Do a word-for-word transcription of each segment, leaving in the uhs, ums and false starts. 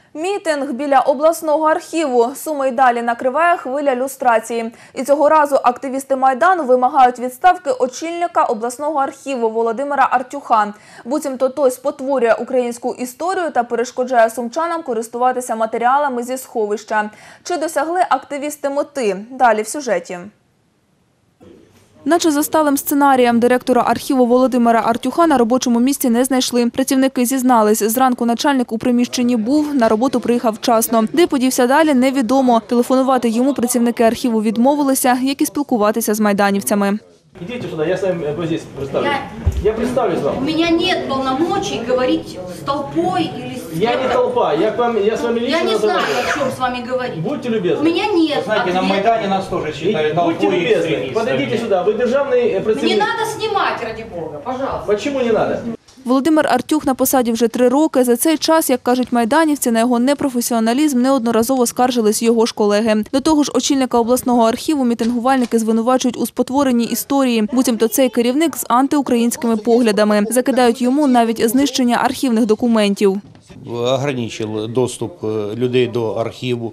Мітинг біля обласного архіву. Суми й далі накриває хвиля люстрації. І цього разу активісти Майдану вимагають відставки очільника обласного архіву Володимира Артюха. Буцімто той спотворює українську історію та перешкоджає сумчанам користуватися матеріалами зі сховища. Чи досягли активісти мети? Далі в сюжеті. Наче за сталим сценарієм директора архіву Володимира Артюха на робочому місці не знайшли. Працівники зізнались, зранку начальник у приміщенні був, на роботу приїхав вчасно. Де подівся далі – невідомо. Телефонувати йому працівники архіву відмовилися, як і спілкуватися з майданівцями. Идите сюда, я с вами вот здесь представлюсь. Я, я представлюсь вам. У меня нет полномочий говорить с толпой или с Я не толпа, я, к вам, я с вами лично Я не знаю, разговариваю. о чем с вами говорить. Будьте любезны. У меня нет. Знаете, на Майдане нас тоже считали толпой Будьте и любезны, экстремистами. подойдите сюда, вы державный представитель. Не надо снимать, ради бога, пожалуйста. Почему не надо? Володимир Артюх на посаді вже три роки. За цей час, як кажуть майданівці, на його непрофесіоналізм неодноразово скаржились його ж колеги. До того ж, очільника обласного архіву мітингувальники звинувачують у спотворенні історії. Буцімто цей керівник з антиукраїнськими поглядами. Закидають йому навіть знищення архівних документів. Ограничив доступ людей до архіву.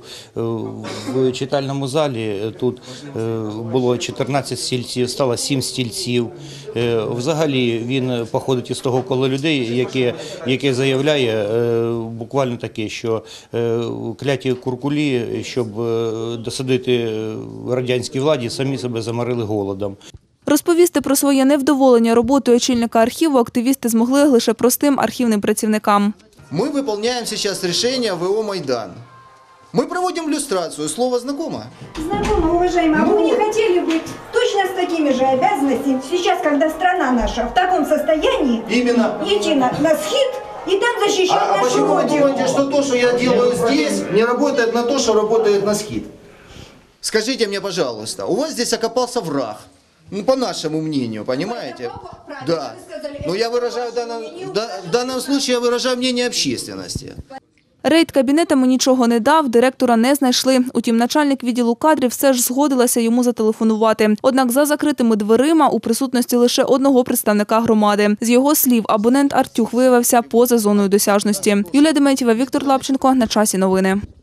В читальному залі тут було чотирнадцять стільців, стало сім стільців. Взагалі він походить із того кола людей, яке, яке заявляє буквально таке, що кляті куркулі, щоб досадити радянській владі, самі себе заморили голодом. Розповісти про своє невдоволення роботою очільника архіву активісти змогли лише простим архівним працівникам. Мы выполняем сейчас решение ВО «Майдан». Мы проводим люстрацию. Слово знакомо? Знакомо, уважаемый. А вы не хотели быть точно с такими же обязанностями сейчас, когда страна наша в таком состоянии? Именно. Идти на, на схит и там защищать А, а нашу почему вы родину? думаете, что то, что я делаю здесь, не работает на то, что работает на СХИТ? Скажите мне, пожалуйста, у вас здесь окопался враг. Ну, по нашему мнению, понимаете? Да. Но я выражаю в данном, в данном случае я выражаю мнение общественности. Рейд кабінетами нічого не дав, директора не знайшли. Утім, начальник відділу кадрів все ж згодилася йому зателефонувати. Однак за закритими дверима у присутності лише одного представника громади. З його слів, абонент Артюх виявився поза зоною досяжності. Юлія Дементьєва, Віктор Лапченко. На часі новини.